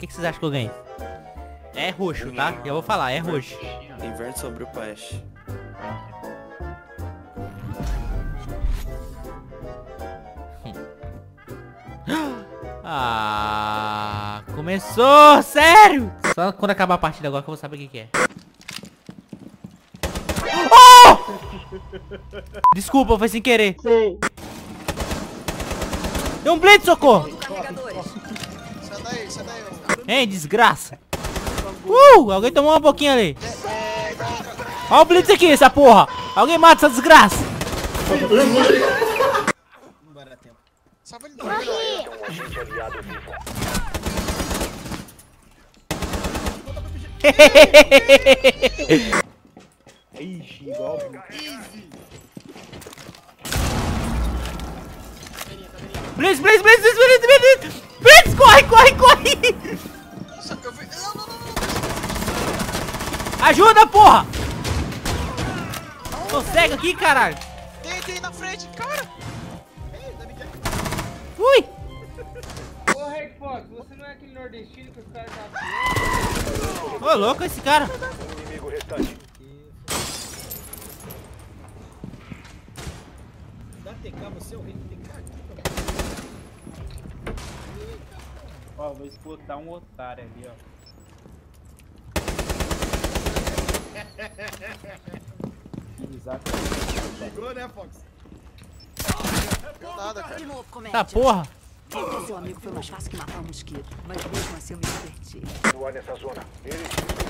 que vocês acham que eu ganho? É roxo, tá? Já vou falar, é roxo. Inverte sobre o Pash. Ah, começou, sério? Só quando acabar a partida agora que eu vou saber o que é. Oh! Desculpa, foi sem querer. Deu um blitz, socorro. Sai daí. Hein, desgraça. Alguém tomou uma boquinha ali. Olha o blitz aqui, essa porra. Alguém mata essa desgraça. Não vai dar tempo. Salva ele. Ixi, igual. Blitz, corre. Só que eu vi. Não. Ajuda, porra. Tô cego aqui, caralho. Tem na frente, cara. Ui. Ô, Red Fox, você não é aquele nordestino que os caras estavam... Ô, louco esse cara. Inimigo restante. Dá TK, você é o rei do TK. Ó, vou explotar um otário ali, ó. Exatamente. Chegou, né, Fox? Nada, cara. De novo, comédia. Tá porra. Matar seu amigo foi mais fácil que matar um mosquito, mas mesmo assim eu me diverti. Continuar nessa zona. Eles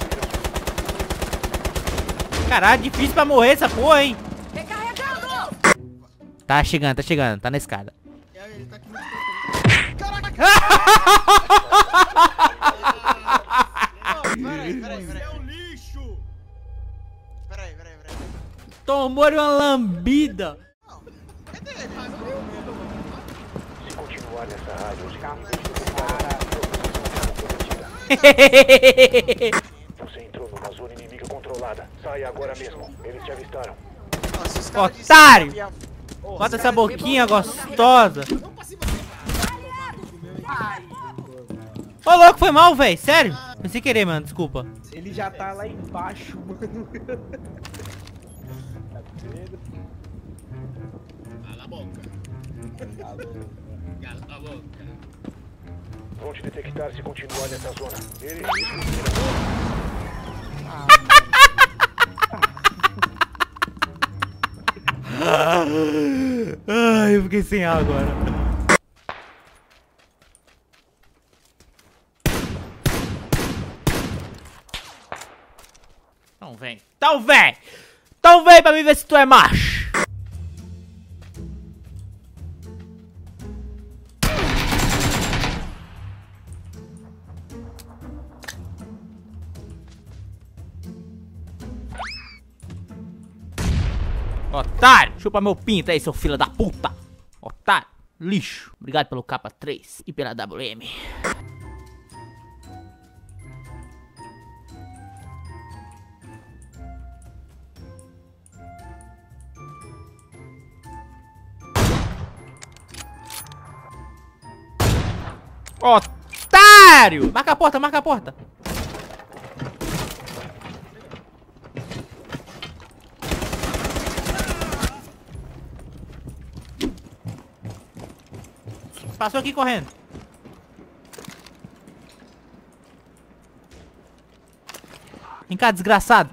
Caralho, difícil pra morrer essa porra, hein. Recarregando! Tá chegando, tá na escada. Ele tá aqui no canto. Peraí. É um lixo. Peraí. Tomou-lhe uma lambida. Cadê ele? se continuar nessa área, os inimigos Você entrou numa zona inimiga controlada. Saia agora mesmo. Eles te avistaram. Nossa, os caras Otário! disseram que Bota essa boquinha gostosa. Ô, louco, foi mal, velho. Sério? Foi sem querer, mano. Desculpa. Ele já tá lá embaixo, mano. Cala a boca. Cala a boca. Vão te detectar se continuar nessa zona. Eles Ai, eu fiquei sem ar agora. Então vem pra mim ver se tu é macho. Otário, chupa meu pinto aí, seu filho da puta. Otário, lixo. Obrigado pelo capa 3 e pela WM. Otário! Marca a porta. Passou aqui correndo. Vem cá, desgraçado.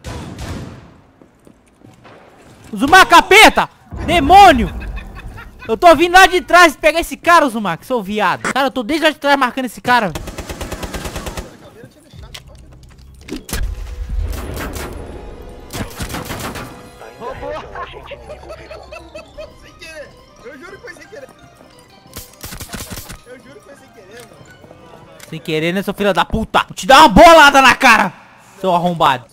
Zumar, capeta! Demônio! Eu tô vindo lá de trás pegar esse cara, Zumar, que sou viado. Cara, eu tô desde lá de trás marcando esse cara. Sem querer. Eu juro que foi sem querer. Mano. Sem querer, né, seu filho da puta? Vou te dar uma bolada na cara, seu arrombado.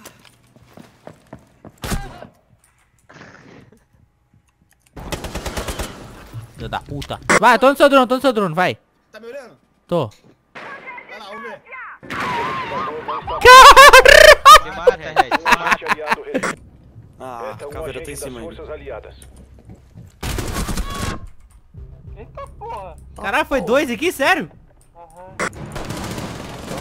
Filho da puta. Vai, tô no seu drone, vai. Tá me olhando? Tô. Vai lá, vamos ver. Me mata, Red. Forte aliado recente. Ah, Esta é a um caveira tá em agente das cima ainda. forças aliadas. Eita porra. Caralho, foi dois aqui, sério? Aham.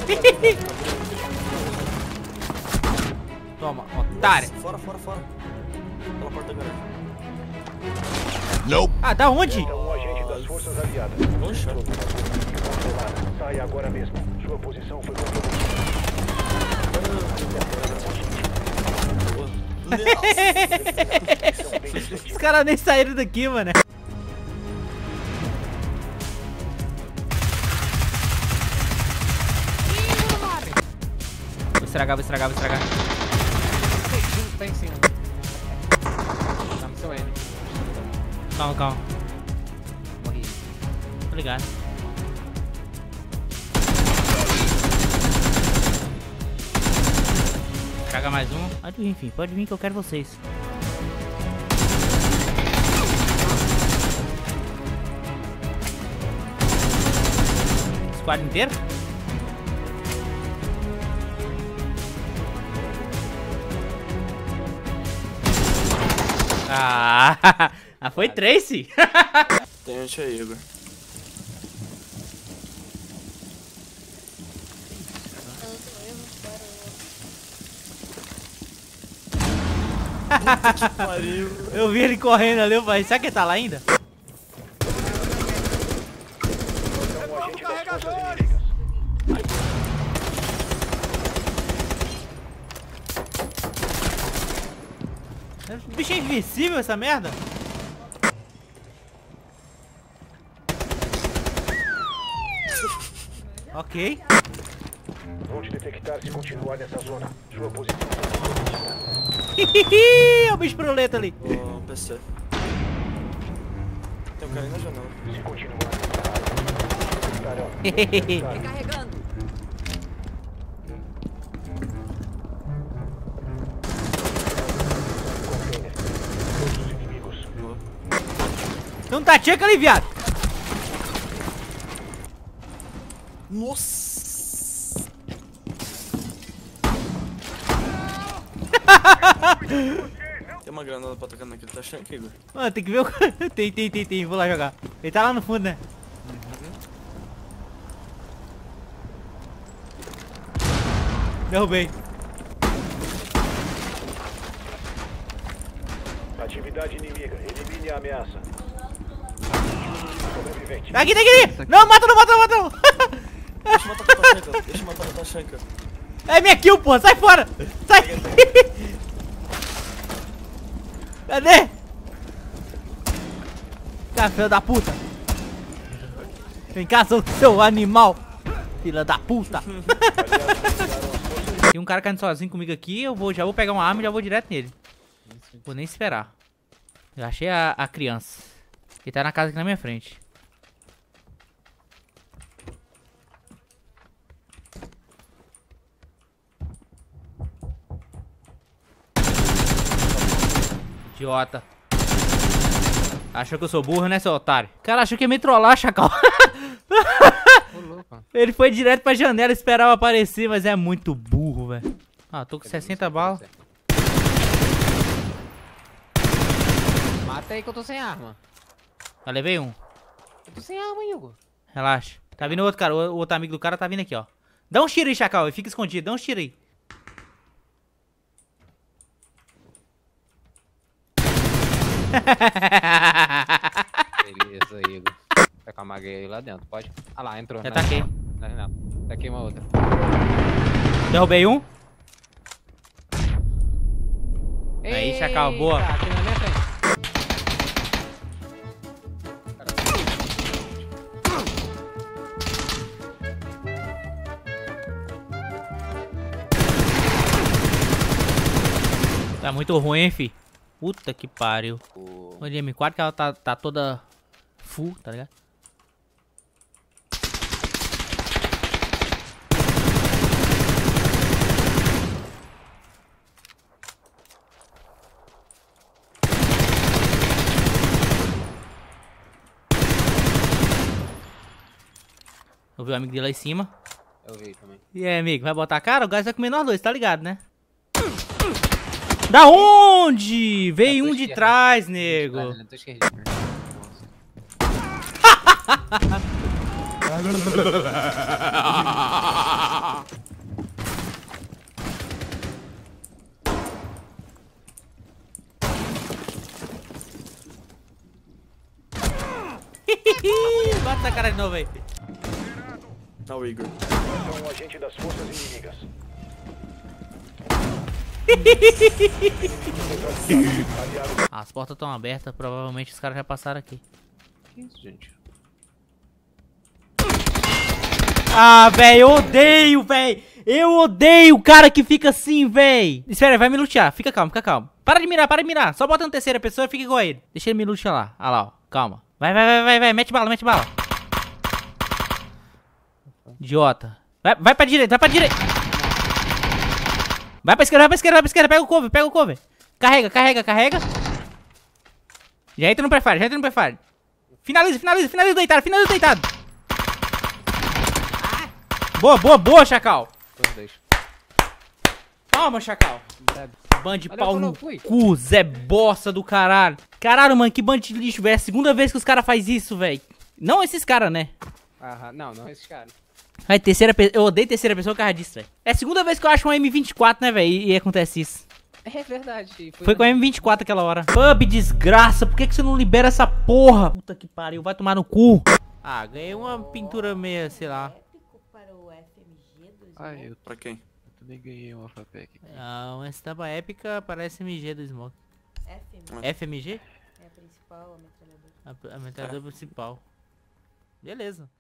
Toma, otário. Fora. Pela porta da garagem. Ah, da onde? É um agente das forças aliadas. Poxa. Controlada. Saia agora mesmo. Sua posição foi comprometida. Os caras nem saíram daqui, mano. Vou estragar. Tá em cima. Tá no seu N. Calma. Morri. Tô ligado. Traga mais um. Enfim, pode vir que eu quero vocês. Squad inteiro? Ah, foi Tracy. Tem gente aí, Igor. Que pariu. Eu vi ele correndo ali, eu falei, será que ele tá lá ainda? É um agente das forças inimigas. Bicho é invencível essa merda. Ok. Vou te detectar se continuar nessa zona. Sua posição foi comprometida. Hihihi, o bicho proleta ali. Ô, PC. Tem um cara aí na janela. Se continuar nessa área, detectarão. Recarregando. Container. Todos os inimigos. Tem um tacheca ali, viado. Nossa. Tem uma granada pra tocar naquele taxanque, Igor? Mano, tem que ver o... Tem. Vou lá jogar. Ele tá lá no fundo, né? Derrubei. Atividade inimiga. Elimine a ameaça. Sobrevivente. Tá aqui. Não, mata não. Deixa eu matar o taxanque. É minha kill, porra. Sai fora. Sai. Cadê? Tá, filho da puta. Vem cá, seu animal. Filha da puta. Tem um cara caindo sozinho comigo aqui. Já vou pegar uma arma e já vou direto nele. Vou nem esperar. Eu achei a criança. Ele tá na casa aqui na minha frente. Idiota. Achou que eu sou burro, né, seu otário? Cara, achou que ia me trollar, chacal. Ele foi direto pra janela, esperava aparecer, mas é muito burro, velho. Ah, tô com 60 balas. Mata aí que eu tô sem arma. Já levei um. Eu tô sem arma, Igor. Relaxa. Tá vindo outro cara, o outro amigo do cara tá vindo aqui, ó. Dá um tiro aí, chacal, e fica escondido, dá um tiro aí. Beleza, Igor. Tá com a maga aí lá dentro, pode? Ah lá, entrou. Já taquei. Não. Taquei uma outra. Derrubei um. Aí, chacal, boa. Eita, aqui na minha frente. Tá muito ruim, hein, fi. Puta que pariu. Olha a M4 que ela tá toda full, tá ligado? Eu vi o amigo dele lá em cima. Eu vi também. E aí, amigo, vai botar a cara? O gás vai comer nós dois, tá ligado, né? Da onde? Veio um de trás, nego. Bate essa cara de novo aí. Não, Igor. É um agente das forças inimigas. As portas estão abertas, provavelmente os caras já passaram aqui. Que isso, gente? Ah, velho, eu odeio, velho. Eu odeio o cara que fica assim, velho. Espera aí, vai me lutear. Fica calmo, fica calmo. Para de mirar, para de mirar. Só bota na terceira pessoa e fica igual a ele. Deixa ele me lutear lá. Ah lá, ó. Calma. Vai, vai, vai, vai, vai. Mete bala, mete bala. Idiota. Vai pra direita, vai pra direita. Vai pra esquerda, vai pra esquerda, vai pra esquerda. Pega o cover, pega o cover. Carrega, carrega, carrega. Já entra no prefire, já entra no prefire. Finaliza, finaliza, finaliza o deitado, finaliza o deitado. Boa, boa, boa, Chacal. Calma, Chacal. Bando de pau no cu, Zé Bosta do caralho. Caralho, mano, que bando de lixo, velho. É a segunda vez que os caras fazem isso, velho. Não esses caras, né? Aham, não esses caras. Vai, terceira pessoa. Eu odeio terceira pessoa por causa disso, velho. É a segunda vez que eu acho um M24, né, velho? E acontece isso. É verdade. Foi com a M24 aquela hora. Pub, desgraça. Por que você não libera essa porra? Puta que pariu, vai tomar no cu. Ah, ganhei uma pintura meia, sei lá. Para o FMG dos Ai, eu Pra quem? também ganhei uma FAPEC. Ah, uma estampa épica para SMG do Smoke. FMG? é a principal, a metralhadora. A metralhadora principal. Beleza.